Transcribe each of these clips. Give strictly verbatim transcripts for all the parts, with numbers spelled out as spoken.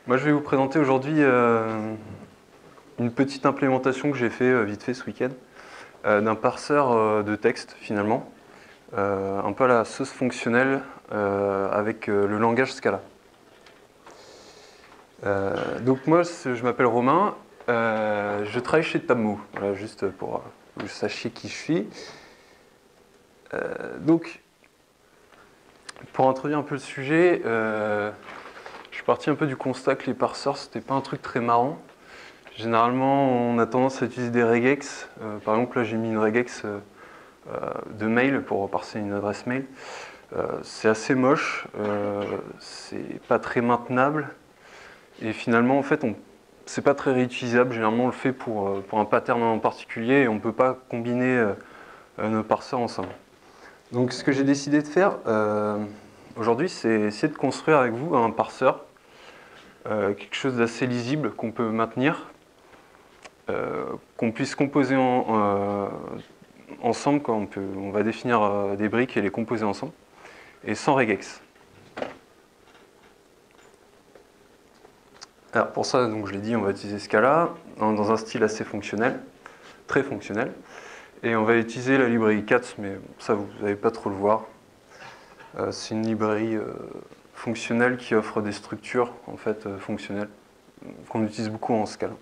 Moi, je vais vous présenter aujourd'hui euh, une petite implémentation que j'ai fait euh, vite fait ce week-end euh, d'un parseur euh, de texte finalement, euh, un peu à la sauce fonctionnelle euh, avec euh, le langage Scala. Euh, donc moi, je m'appelle Romain, euh, je travaille chez Tabmo, voilà, juste pour que vous sachiez qui je suis. Euh, donc, pour introduire un peu le sujet, euh, je suis parti un peu du constat que les parseurs, c'était pas un truc très marrant. Généralement, on a tendance à utiliser des regex. Euh, par exemple, là, j'ai mis une regex euh, de mail pour parser une adresse mail. Euh, c'est assez moche, euh, c'est pas très maintenable. Et finalement, en fait, on, c'est pas très réutilisable. Généralement, on le fait pour, pour un pattern en particulier et on ne peut pas combiner euh, nos parseurs ensemble. Donc, ce que j'ai décidé de faire euh, aujourd'hui, c'est essayer de construire avec vous un parseur, euh, quelque chose d'assez lisible qu'on peut maintenir. Euh, qu'on puisse composer en, euh, ensemble, quand on, peut, on va définir euh, des briques et les composer ensemble, et sans regex. Alors pour ça, donc je l'ai dit, on va utiliser Scala dans, dans un style assez fonctionnel, très fonctionnel, et on va utiliser la librairie cats, mais ça vous n'allez pas trop le voir. Euh, c'est une librairie euh, fonctionnelle qui offre des structures en fait euh, fonctionnelles qu'on utilise beaucoup en Scala.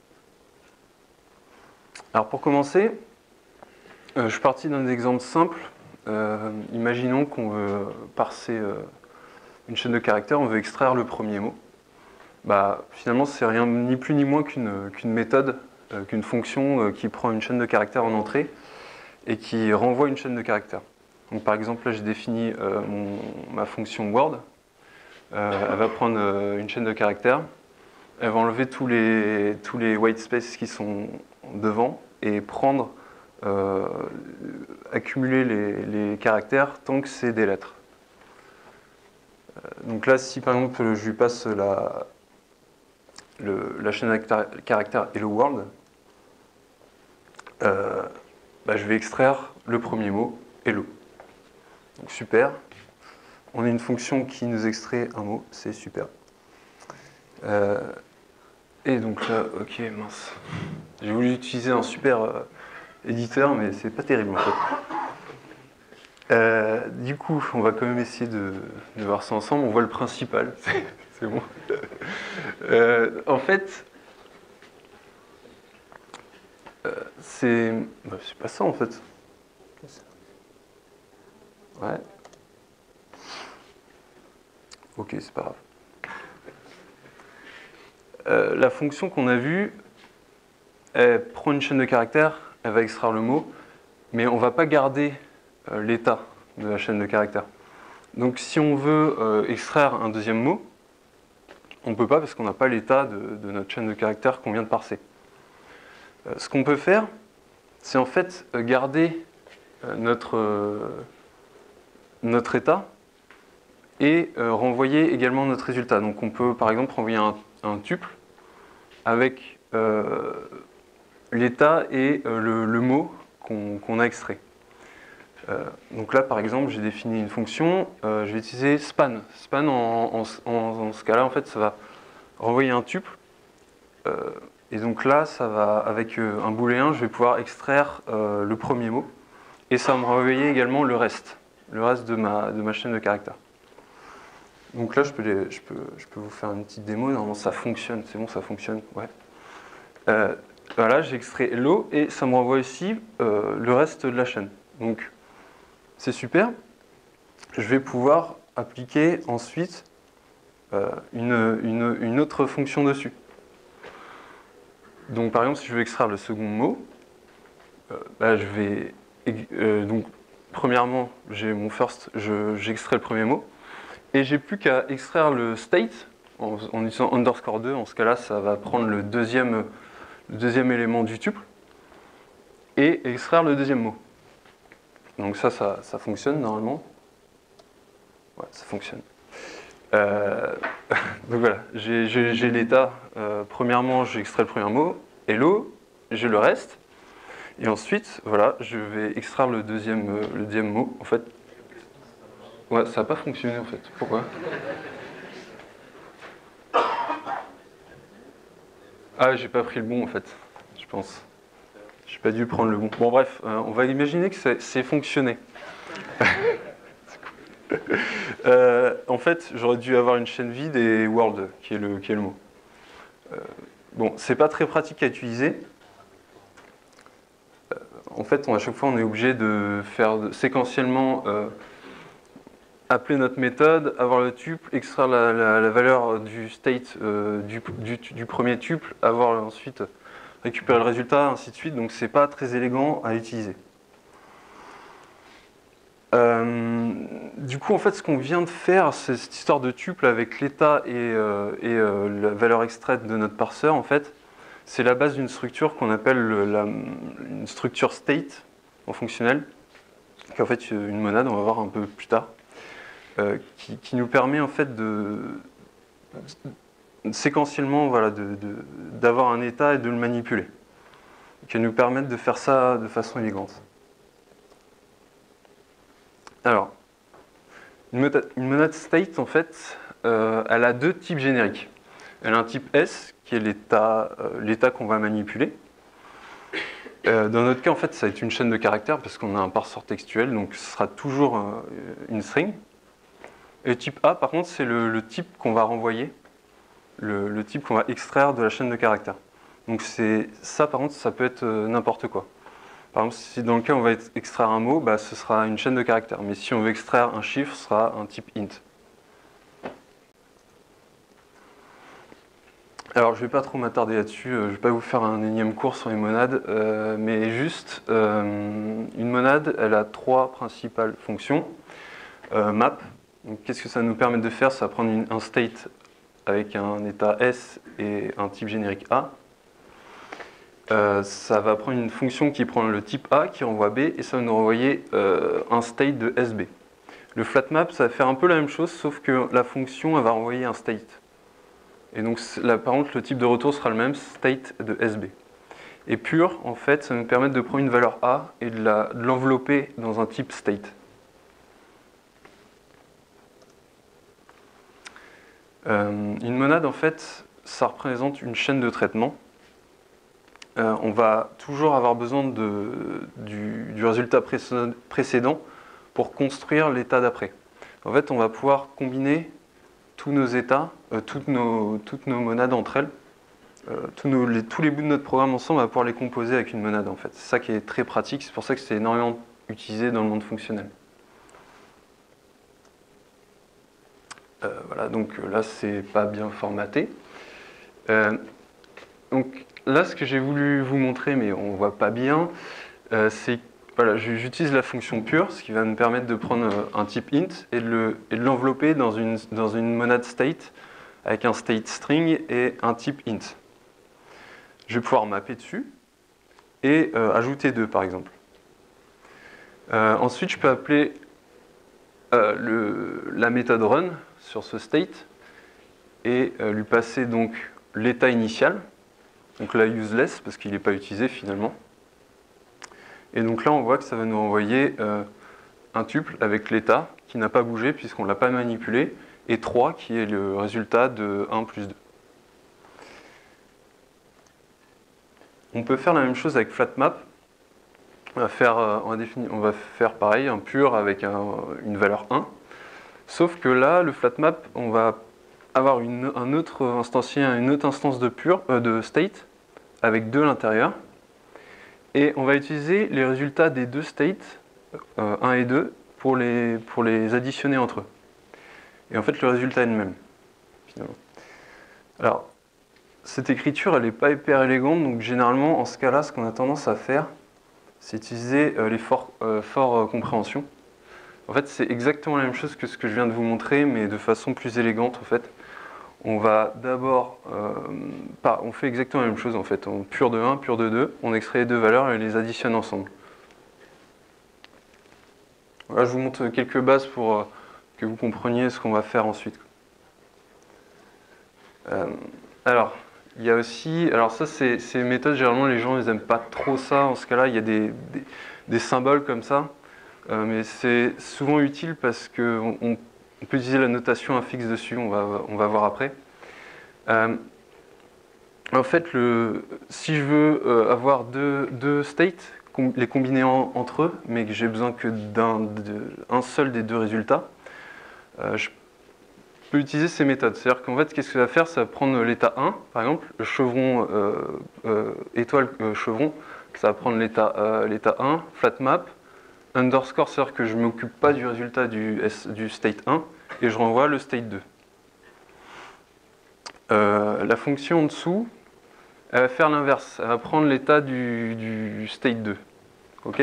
Alors pour commencer, euh, je suis parti d'un exemple simple. Euh, imaginons qu'on veut parser euh, une chaîne de caractères, on veut extraire le premier mot. Bah, finalement, c'est rien ni plus ni moins qu'une qu'une méthode, euh, qu'une fonction euh, qui prend une chaîne de caractères en entrée et qui renvoie une chaîne de caractères. Donc, par exemple, là, j'ai défini euh, mon, ma fonction word. Euh, elle va prendre euh, une chaîne de caractères. Elle va enlever tous les, tous les white spaces qui sont devant et prendre, euh, accumuler les, les caractères tant que c'est des lettres. Euh, donc là, si par exemple je lui passe la, le, la chaîne de caractères et le world, euh, bah, je vais extraire le premier mot, hello. Donc super. On a une fonction qui nous extrait un mot, c'est super. Euh, et donc là, ok, mince. J'ai voulu utiliser un super euh, éditeur, mais c'est pas terrible en fait. Euh, du coup, on va quand même essayer de, de voir ça ensemble. On voit le principal, c'est bon. Euh, en fait, euh, c'est bah, c'est pas ça en fait. Ouais. Ok, c'est pas grave. Euh, la fonction qu'on a vue, elle prend une chaîne de caractères, elle va extraire le mot, mais on ne va pas garder euh, l'état de la chaîne de caractères. Donc si on veut euh, extraire un deuxième mot, on ne peut pas parce qu'on n'a pas l'état de, de notre chaîne de caractères qu'on vient de parser. Euh, ce qu'on peut faire, c'est en fait garder euh, notre, euh, notre état et euh, renvoyer également notre résultat. Donc on peut par exemple renvoyer un, un tuple avec euh, l'état et euh, le, le mot qu'on qu'on a extrait. Euh, donc là par exemple j'ai défini une fonction, euh, je vais utiliser span. Span en, en, en, en ce cas-là en fait ça va renvoyer un tuple. Euh, et donc là ça va avec euh, un booléen je vais pouvoir extraire euh, le premier mot et ça va me renvoyer également le reste, le reste de ma, de ma chaîne de caractères. Donc là, je peux, les, je, peux, je peux vous faire une petite démo. Normalement, ça fonctionne. C'est bon, ça fonctionne. Ouais. Euh, voilà, j'ai extrait hello et ça me renvoie ici euh, le reste de la chaîne. Donc, c'est super. Je vais pouvoir appliquer ensuite euh, une, une, une autre fonction dessus. Donc, par exemple, si je veux extraire le second mot, euh, bah, je vais. Euh, donc, premièrement, j'ai mon first, j'extrais le premier mot. Et j'ai plus qu'à extraire le state en, en utilisant underscore deux. En ce cas-là, ça va prendre le deuxième, le deuxième élément du tuple et extraire le deuxième mot. Donc ça, ça, ça fonctionne normalement. Ouais, ça fonctionne. Euh, donc voilà, j'ai l'état. Euh, premièrement, j'ai extrait le premier mot. Hello, j'ai le reste. Et ensuite, voilà, je vais extraire le deuxième, le deuxième mot. En fait, ouais, ça n'a pas fonctionné en fait. Pourquoi ? Ah, j'ai pas pris le bon en fait, je pense. J'ai pas dû prendre le bon. Bon bref, euh, on va imaginer que c'est fonctionné. euh, en fait, j'aurais dû avoir une chaîne vide et world, qui est le, qui est le mot. Euh, bon, c'est pas très pratique à utiliser. Euh, en fait, on, à chaque fois, on est obligé de faire de, séquentiellement euh, appeler notre méthode, avoir le tuple, extraire la, la, la valeur du state euh, du, du, du premier tuple, avoir ensuite récupérer le résultat, ainsi de suite. Donc, c'est pas très élégant à utiliser. Euh, du coup, en fait, ce qu'on vient de faire, c'est cette histoire de tuple avec l'état et, euh, et euh, la valeur extraite de notre parseur, en fait, c'est la base d'une structure qu'on appelle la, une structure state en fonctionnel, qui est en fait une monade, on va voir un peu plus tard, euh, qui, qui nous permet en fait de, de séquentiellement, voilà, d'avoir un état et de le manipuler, qui va nous permettre de faire ça de façon élégante. Alors, une monade state, en fait, euh, elle a deux types génériques. Elle a un type S, qui est l'état euh, l'état qu'on va manipuler. Euh, dans notre cas, en fait, ça va être une chaîne de caractères, parce qu'on a un parseur textuel, donc ce sera toujours euh, une string. Et le type A, par contre, c'est le, le type qu'on va renvoyer, le, le type qu'on va extraire de la chaîne de caractères. Donc ça, par contre, ça peut être euh, n'importe quoi. Par exemple, si dans le cas où on va extraire un mot, bah, ce sera une chaîne de caractères. Mais si on veut extraire un chiffre, ce sera un type int. Alors, je ne vais pas trop m'attarder là-dessus, je ne vais pas vous faire un énième cours sur les monades, euh, mais juste, euh, une monade, elle a trois principales fonctions. Euh, map, qu'est-ce que ça nous permet de faire? Ça va prendre une, un state avec un état S et un type générique A. Euh, ça va prendre une fonction qui prend le type A, qui renvoie B, et ça va nous renvoyer euh, un state de S B. Le flatmap, ça va faire un peu la même chose, sauf que la fonction, elle va renvoyer un state. Et donc, là, par contre, le type de retour sera le même, state de S B. Et pure, en fait, ça va nous permettre de prendre une valeur A et de l'envelopper dans un type state. Euh, une monade, en fait, ça représente une chaîne de traitement. Euh, on va toujours avoir besoin de, du, du résultat précédent pour construire l'état d'après. En fait, on va pouvoir combiner tous nos états, euh, toutes, nos, toutes nos monades entre elles, euh, tous, nos, les, tous les bouts de notre programme ensemble, on va pouvoir les composer avec une monade en fait. C'est ça qui est très pratique, c'est pour ça que c'est énormément utilisé dans le monde fonctionnel. Euh, voilà, donc là c'est pas bien formaté. Euh, donc là ce que j'ai voulu vous montrer, mais on voit pas bien, euh, c'est voilà, j'utilise la fonction pure, ce qui va me permettre de prendre un type int et de l'envelopper dans une, dans une monade state avec un state string et un type int. Je vais pouvoir mapper dessus et euh, ajouter deux par exemple. Euh, ensuite, je peux appeler euh, le, la méthode run sur ce state et euh, lui passer donc l'état initial, donc là useless parce qu'il n'est pas utilisé finalement. Et donc là, on voit que ça va nous envoyer euh, un tuple avec l'état qui n'a pas bougé puisqu'on ne l'a pas manipulé, et trois qui est le résultat de un plus deux. On peut faire la même chose avec flatmap. On va faire, on va définir, on va faire pareil, un pur avec un, une valeur un. Sauf que là, le flatmap, on va avoir une, un autre instancier, une autre instance de pur, euh, de state avec deux à l'intérieur. Et on va utiliser les résultats des deux states, euh, un et deux, pour les, pour les additionner entre eux. Et en fait, le résultat est le même, finalement. Alors, cette écriture, elle n'est pas hyper élégante, donc généralement, en ce cas-là, ce qu'on a tendance à faire, c'est utiliser euh, les forts euh, for, euh, compréhension. En fait, c'est exactement la même chose que ce que je viens de vous montrer, mais de façon plus élégante, en fait. On va d'abord, euh, on fait exactement la même chose, en fait. On pure de un, pure de deux, on extrait les deux valeurs et les additionne ensemble. Voilà, je vous montre quelques bases pour euh, que vous compreniez ce qu'on va faire ensuite. Euh, alors, il y a aussi, alors ça, c'est ces méthodes, généralement, les gens, ils n'aiment pas trop ça. En ce cas-là, il y a des, des, des symboles comme ça. Euh, mais c'est souvent utile parce qu'on on peut utiliser la notation infix dessus, on va, on va voir après. Euh, En fait, le, si je veux euh, avoir deux, deux states, com les combiner en, entre eux, mais que j'ai besoin que d'un un seul des deux résultats, euh, je peux utiliser ces méthodes. C'est-à-dire qu'en fait, qu'est-ce que ça va faire? Ça va prendre l'état un, par exemple, le chevron, euh, euh, étoile, euh, chevron, ça va prendre l'état euh, l'état un, flat map, underscore, c'est-à-dire que je ne m'occupe pas du résultat du, S, du state un, et je renvoie le state deux. Euh, la fonction en dessous, elle va faire l'inverse. Elle va prendre l'état du, du state deux. Ok?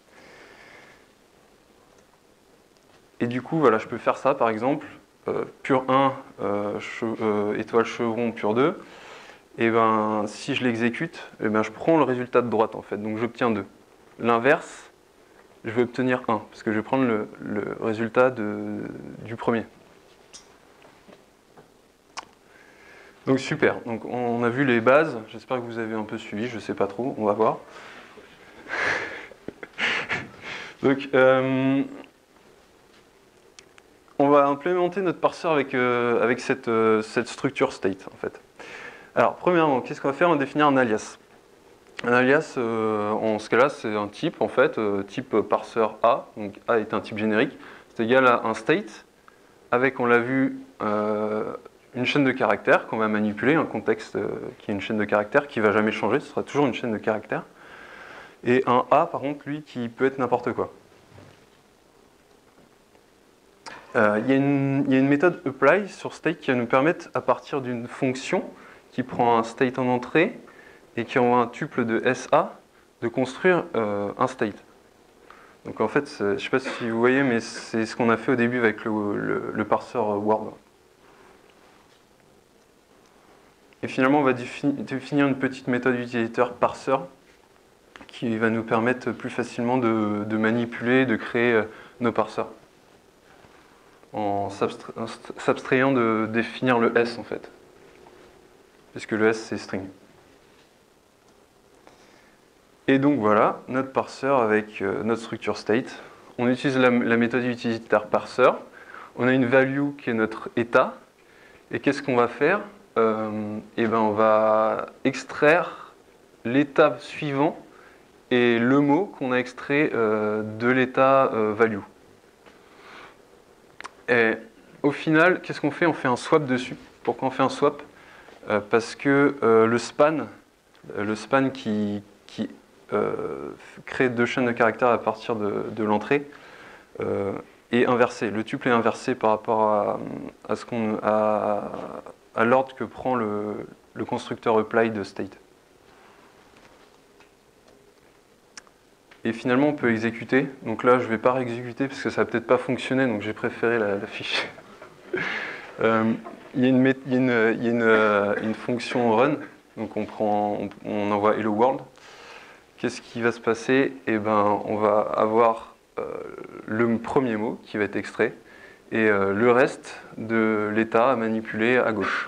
Et du coup, voilà, je peux faire ça, par exemple, euh, pur un, euh, che, euh, étoile chevron, pur deux. Et ben, si je l'exécute, eh ben, je prends le résultat de droite, en fait. Donc, j'obtiens deux. L'inverse, je vais obtenir un, parce que je vais prendre le, le résultat de, du premier. Donc super, donc on a vu les bases, j'espère que vous avez un peu suivi, je ne sais pas trop, on va voir. Donc euh, on va implémenter notre parseur avec, euh, avec cette, euh, cette structure state en fait. Alors premièrement, qu'est-ce qu'on va faire? On va définir un alias. Un alias, euh, en ce cas-là, c'est un type en fait, euh, type parseur A, donc A est un type générique, c'est égal à un state, avec, on l'a vu, euh, une chaîne de caractères qu'on va manipuler, un contexte euh, qui est une chaîne de caractères qui ne va jamais changer, ce sera toujours une chaîne de caractères. Et un A, par contre, lui, qui peut être n'importe quoi. Euh, il y a une, il y a une méthode apply sur state qui va nous permettre, à partir d'une fonction qui prend un state en entrée et qui envoie un tuple de S A, de construire euh, un state. Donc en fait, je ne sais pas si vous voyez, mais c'est ce qu'on a fait au début avec le, le, le parseur Word. Et finalement, on va définir une petite méthode utilisateur parseur qui va nous permettre plus facilement de, de manipuler, de créer nos parseurs en s'abstrayant de définir le S en fait, puisque le S c'est string. Et donc voilà, notre parseur avec notre structure state. On utilise la, la méthode utilisateur parseur. On a une value qui est notre état. Et qu'est-ce qu'on va faire? euh, Et ben on va extraire l'état suivant et le mot qu'on a extrait euh, de l'état euh, value. Et au final, qu'est-ce qu'on fait? On fait un swap dessus. Pourquoi on fait un swap? euh, Parce que euh, le span, le span qui, qui euh, crée deux chaînes de caractères à partir de, de l'entrée euh, est inversé. Le tuple est inversé par rapport à, à, ce qu'on, à, à l'ordre que prend le, le constructeur apply de state. Et finalement, on peut exécuter. Donc là, je ne vais pas réexécuter parce que ça va peut-être pas fonctionner, donc j'ai préféré la, la fiche. euh, il y a, une, il y a, une, il y a une, une fonction run, donc on, prend, on, on envoie hello world. Qu'est-ce qui va se passer? Eh ben, on va avoir euh, le premier mot qui va être extrait et euh, le reste de l'état à manipuler à gauche.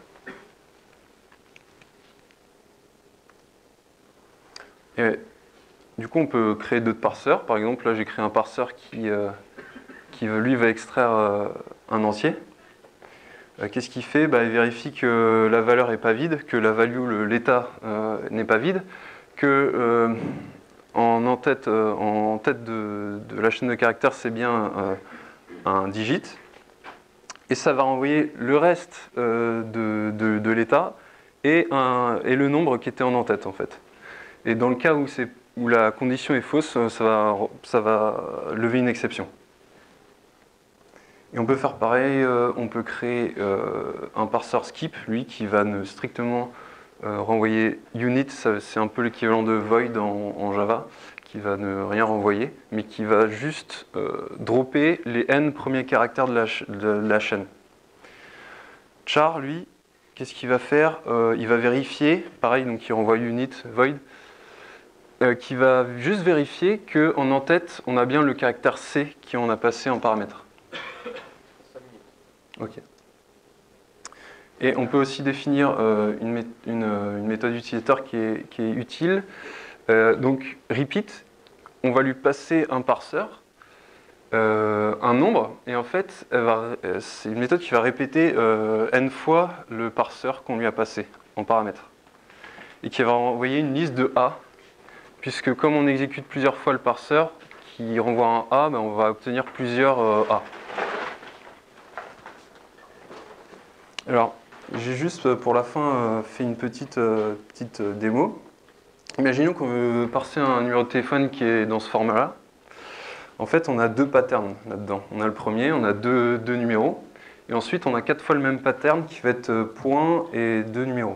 Et du coup, on peut créer d'autres parseurs. Par exemple, là, j'ai créé un parseur qui, euh, qui lui, va extraire euh, un entier. Euh, Qu'est-ce qu'il fait? Bah, il vérifie que la valeur n'est pas vide, que la value, l'état, euh, n'est pas vide, que euh, en, en tête, euh, en tête de, de la chaîne de caractères, c'est bien euh, un digit. Et ça va renvoyer le reste euh, de, de, de l'état et, et le nombre qui était en en-tête, en fait. Et dans le cas où c'est où la condition est fausse, ça va, ça va lever une exception. Et on peut faire pareil, euh, on peut créer euh, un parseur skip, lui, qui va ne strictement euh, renvoyer unit, c'est un peu l'équivalent de void en, en Java, qui va ne rien renvoyer, mais qui va juste euh, dropper les n premiers caractères de la, de la chaîne. Char, lui, qu'est-ce qu'il va faire? euh, Il va vérifier, pareil, donc il renvoie unit, void, Euh, qui va juste vérifier qu'en en-tête, on a bien le caractère C qui en a passé en paramètre. Ok. Et on peut aussi définir euh, une, une, une méthode utilisateur qui est, qui est utile. Euh, donc, repeat, on va lui passer un parseur, euh, un nombre, et en fait, c'est une méthode qui va répéter euh, n fois le parseur qu'on lui a passé en paramètre. et qui va renvoyer une liste de A, puisque comme on exécute plusieurs fois le parseur qui renvoie un A, ben on va obtenir plusieurs euh, A. Alors, j'ai juste pour la fin euh, fait une petite, euh, petite euh, démo. Imaginons qu'on veut parser un numéro de téléphone qui est dans ce format-là. En fait, on a deux patterns là-dedans. On a le premier, on a deux, deux numéros. Et ensuite, on a quatre fois le même pattern qui va être point et deux numéros.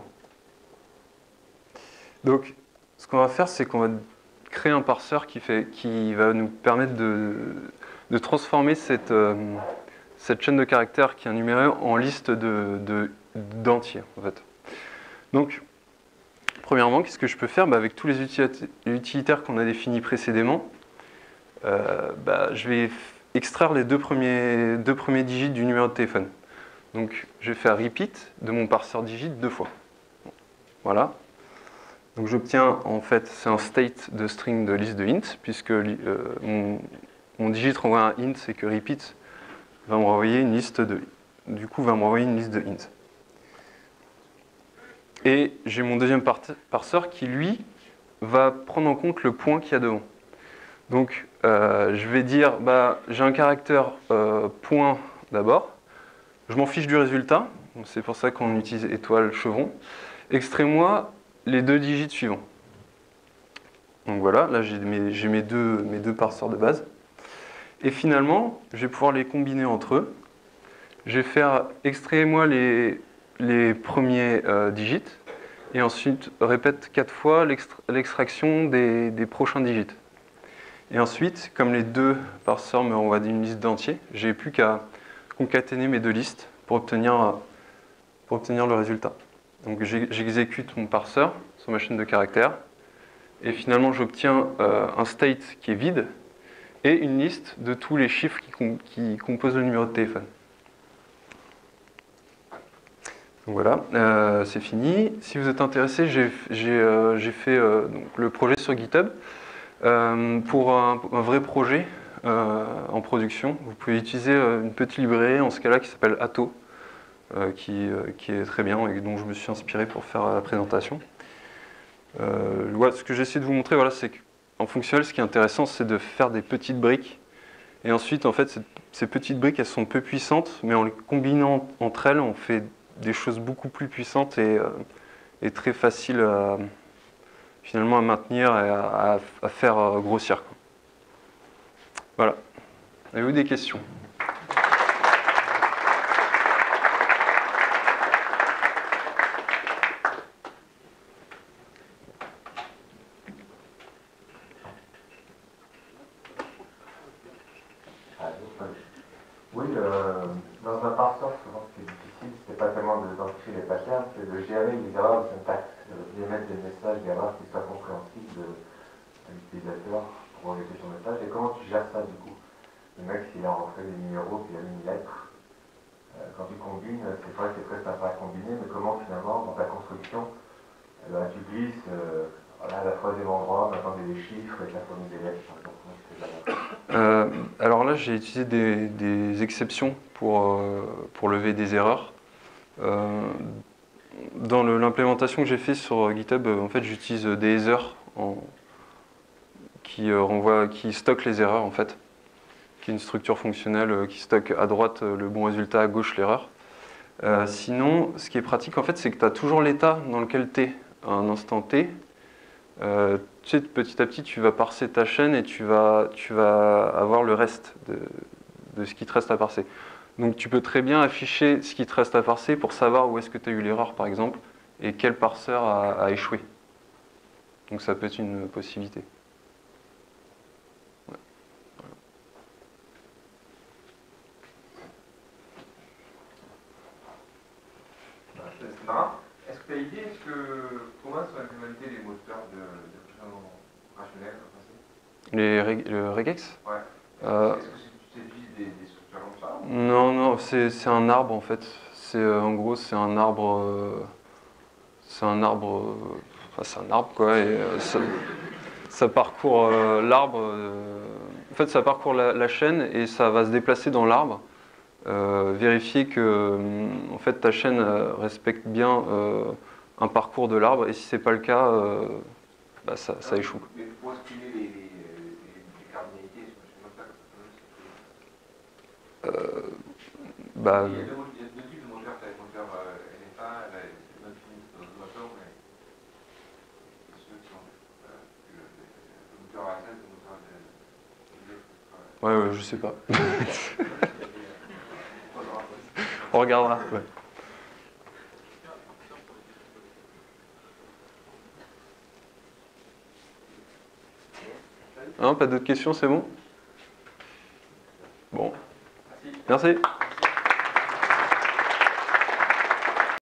Donc, ce qu'on va faire, c'est qu'on va créer un parseur qui, fait, qui va nous permettre de, de transformer cette, euh, cette chaîne de caractères qui est numérée en liste de, de, d'entiers, en fait. Donc, premièrement, qu'est-ce que je peux faire? Bah, avec tous les utilitaires qu'on a définis précédemment, euh, bah, je vais extraire les deux premiers, deux premiers digits du numéro de téléphone. Donc, je vais faire repeat de mon parseur digit deux fois. Voilà. Donc, j'obtiens, en fait, c'est un state de string de liste de int, puisque euh, mon, mon digit renvoie un int et que repeat va me renvoyer une liste de, du coup, va me renvoyer une liste de int. Et j'ai mon deuxième parseur qui, lui, va prendre en compte le point qu'il y a devant. Donc, euh, je vais dire, bah, j'ai un caractère euh, point d'abord. Je m'en fiche du résultat. C'est pour ça qu'on utilise étoile chevron. Extrais-moi les deux digits suivants. Donc voilà, là j'ai mes, j'ai mes, deux, mes deux parseurs de base. Et finalement, je vais pouvoir les combiner entre eux. Je vais faire extrais-moi les, les premiers euh, digits. Et ensuite, répète quatre fois l'extraction des, des prochains digits. Et ensuite, comme les deux parseurs me renvoient une liste d'entiers, j'ai plus qu'à concaténer mes deux listes pour obtenir, pour obtenir le résultat. Donc j'exécute mon parseur sur ma chaîne de caractères, et finalement j'obtiens euh, un state qui est vide, et une liste de tous les chiffres qui, com qui composent le numéro de téléphone. Donc voilà, euh, c'est fini. Si vous êtes intéressé, j'ai euh, fait euh, donc, le projet sur GitHub. Euh, pour un, un vrai projet euh, en production, vous pouvez utiliser euh, une petite librairie, en ce cas-là, qui s'appelle Atto, euh, qui, euh, qui est très bien et dont je me suis inspiré pour faire la présentation. Euh, voilà, ce que j'essaie de vous montrer, voilà, c'est qu'en fonctionnel, ce qui est intéressant, c'est de faire des petites briques. Et ensuite, en fait, ces petites briques, elles sont peu puissantes, mais en les combinant entre elles, on fait des choses beaucoup plus puissantes et, euh, et très faciles à, finalement à maintenir et à, à, à faire grossir. Voilà. Avez-vous des questions? Oui, euh, dans un parseur, souvent ce qui est difficile, c'est pas tellement d'identifier les patterns, c'est de gérer les erreurs de syntaxe, d'émettre des messages d'erreurs qui soient compréhensibles à l'utilisateur pour enregistrer son message. Et comment tu gères ça du coup? Le mec, s'il a rentré des numéros, puis il a mis une lettre, euh, quand tu combines, c'est vrai que c'est très sympa à combiner, mais comment finalement, dans ta construction, eh ben, tu glisses euh, voilà, à la troisième endroit, maintenant des chiffres et la famille des lettres, par exemple. Euh, alors là, j'ai utilisé des, des exceptions pour, euh, pour lever des erreurs. Euh, dans l'implémentation que j'ai fait sur GitHub, en fait, j'utilise des headers en, qui euh, renvoient, qui stockent les erreurs en fait, qui est une structure fonctionnelle euh, qui stocke à droite euh, le bon résultat, à gauche l'erreur. Euh, sinon, ce qui est pratique en fait, c'est que tu as toujours l'état dans lequel tu es à un instant T. Euh, tu sais, petit à petit, tu vas parser ta chaîne et tu vas, tu vas avoir le reste de, de ce qui te reste à parser. Donc tu peux très bien afficher ce qui te reste à parser pour savoir où est-ce que tu as eu l'erreur, par exemple, et quel parseur a, a échoué. Donc ça peut être une possibilité. Ouais. Voilà. C'est marrant. Est-ce que tu as idée, est-ce que comment sont implémentés les moteurs de, de fonctionnement rationnel en français? Les reg le regex? Ouais. Euh, Est-ce que tu utilises des, des structures comme ça? Non, non, c'est un arbre en fait. C'est euh, en gros, c'est un arbre. Euh, c'est un arbre. Euh, enfin, c'est un arbre quoi. Et euh, ça, ça parcourt euh, l'arbre. Euh, en fait, ça parcourt la, la chaîne et ça va se déplacer dans l'arbre. Euh, vérifier que en fait, ta chaîne euh, respecte bien euh, un parcours de l'arbre, et si c'est pas le cas, euh, bah, ça, ça échoue. Mais pour exprimer les, les, les, les cardinalités sur le moteur, Euh, bah, il y a deux, il y a deux types de moteurs, tu as les moteurs euh, L F A, les moteurs, mais ceux qui sont euh, le, le moteur A S S, le moteur de, de, ouais, ouais, je sais pas. On regardera. Ouais. Non, pas d'autres questions, c'est bon? Bon. Merci.